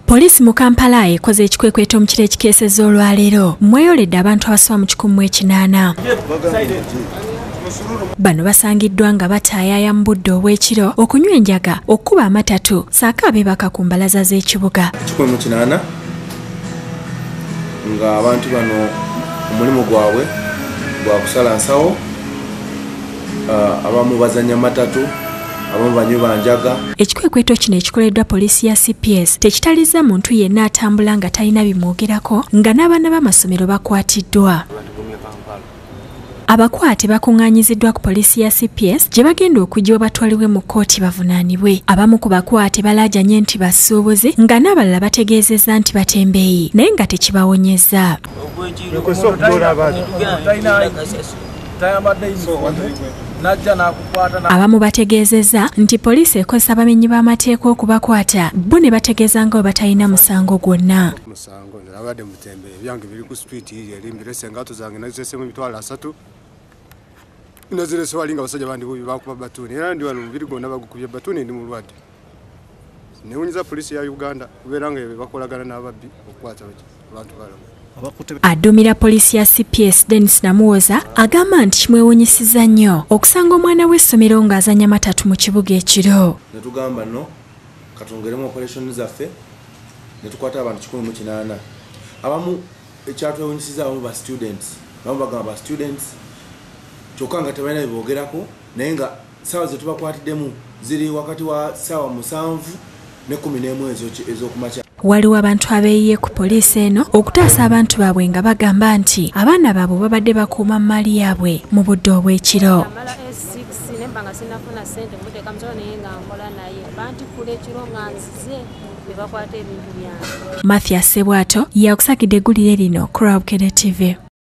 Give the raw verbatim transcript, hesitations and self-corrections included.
Poliisi mu Kampala ekoze ekikwekweto mu kiro ekikeesezza olwaleero mweyoledde abantu abasoba mu kikumi mu ekinaana. Bano basangiddwa nga bataayaaya mu budde obw'ekiro okunywa enjaga okkuba amatatu saako abeebaka ku mbalaza z'ekibuga. kikumi mu kinaana nga abantu bano omulimu gwabwe gwa kusala nsawo, uh, abamu bazanya matatu, abamu banywa njaga. Ekikwekweto kino ekikoleddwa poliisi ya C P S tekitalizza muntu yenna atambula nga talina bimwogerako nga n'abaana b'amasomero bakwatiddwa. Abakwate bakunganyiziddwa ku poliisi ya C P S gye bagenda okujja batwalibwe mu kkooti bavunaanibwe. Abamu ku bakwate balaajanye nti basuubuzi nga n'abalala bategeezezza nti batembeeyi naye nga tekibawonyezza. Abamu bategeezezza nti poliisi ekozesa abamenyi b'amateeka okubakwata bo ne bategeeza nga batalina musango gwonna. Abadde mutembe ebyange biri ku street eri mbirese ngato zange nazisese mu mitwalo asatu nazire so walinga basajja bandi bubi bakuba batuni era ndi wano mubiri gonna bagukubye batuni ndi mulwadde newunyiza polisi ya Uganda kubera nga bakolagana n'ababbi okukwata abantu balo. Adumira poliisi ya C P S Dennis Namuwoza agamba nti kimwewunyisiza nnyo okusanga omwana w'essomero ng'azanya matatu mu kibuga ekiro. Ne tugamba no katongeremu operation zaffe ne tukwata abantu kikumi mu kinaana. Abamu ekyatwewunyisiza abamu ba students abamu bagamba ba students kyokka nga tebalina biboogerako naye nga ssaawa ze tubakwatiddemu ziri wakati wa ssaawa musanvu ne kumi n'emu ez'okumakya. Waliwo abantu abeeyiye ku poliisi eno okutaasa abantu baabwe nga bagamba nti abaana baabwe babadde bakuuma mu mali yaabwe mu budde obw'ekiro. Mathias Sebwato yakusakidde eggulire lino ku Ekutte T V.